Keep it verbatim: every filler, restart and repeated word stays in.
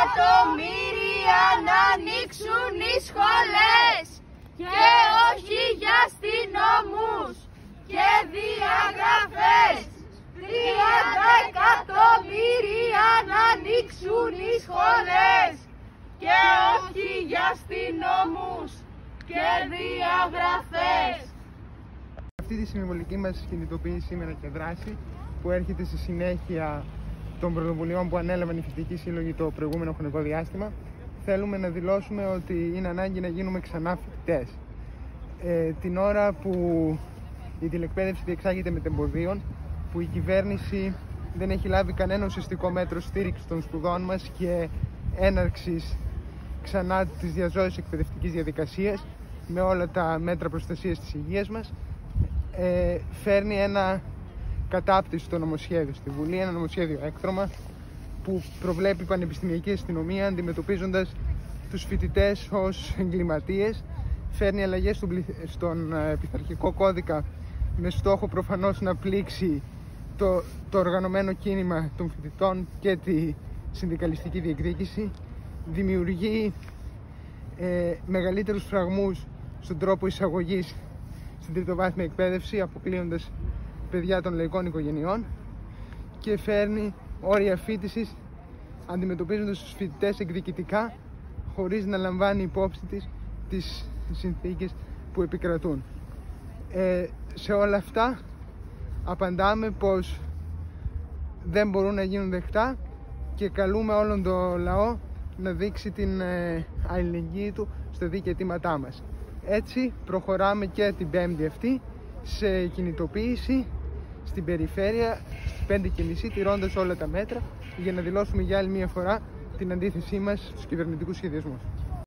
εκατομμύρια να ανοίξουν οι σχολές και όχι για αστυνόμους και διαγραφές. τριάντα εκατομμύρια να ανοίξουν οι σχολές και όχι για αστυνόμους και διαγραφές. Αυτή τη συμβολική μας κινητοποίηση σήμερα και δράση που έρχεται στη συνέχεια των πρωτοβουλειών που ανέλαβαν οι φοιτητικοί σύλλογοι το προηγούμενο χρονικό διάστημα, θέλουμε να δηλώσουμε ότι είναι ανάγκη να γίνουμε ξανά φοιτητές. Ε, την ώρα που η τηλεκπαίδευση διεξάγεται μετεμποδίων, που η κυβέρνηση δεν έχει λάβει κανένα ουσιαστικό μέτρο στήριξης των σπουδών μας και έναρξης ξανά της διαζώσης εκπαιδευτικής διαδικασίας με όλα τα μέτρα προστασίας της υγείας μας, ε, φέρνει ένα κατάπτυστο νομοσχέδιο στη Βουλή, ένα νομοσχέδιο έκτρωμα που προβλέπει πανεπιστημιακή αστυνομία αντιμετωπίζοντας τους φοιτητές ως εγκληματίες, φέρνει αλλαγές στον πειθαρχικό κώδικα με στόχο προφανώς να πλήξει το, το οργανωμένο κίνημα των φοιτητών και τη συνδικαλιστική διεκδίκηση, δημιουργεί ε, μεγαλύτερους φραγμούς στον τρόπο εισαγωγής στην τριτοβάθμια εκπαίδευση, αποκλείοντας παιδιά των λαϊκών οικογενειών, και φέρνει όρια φοιτησης αντιμετωπίζοντας τους φοιτητές εκδικητικά χωρίς να λαμβάνει υπόψη της τις συνθήκες που επικρατούν. Ε, σε όλα αυτά απαντάμε πως δεν μπορούν να γίνουν δεκτά και καλούμε όλον το λαό να δείξει την ε, αλληλεγγύη του στα δίκαια αιτήματά μας. Έτσι προχωράμε και την Πέμπτη αυτή σε κινητοποίηση στην περιφέρεια στις πέντε και μισή, τηρώντας όλα τα μέτρα για να δηλώσουμε για άλλη μια φορά την αντίθεσή μας στους κυβερνητικούς σχεδιασμούς.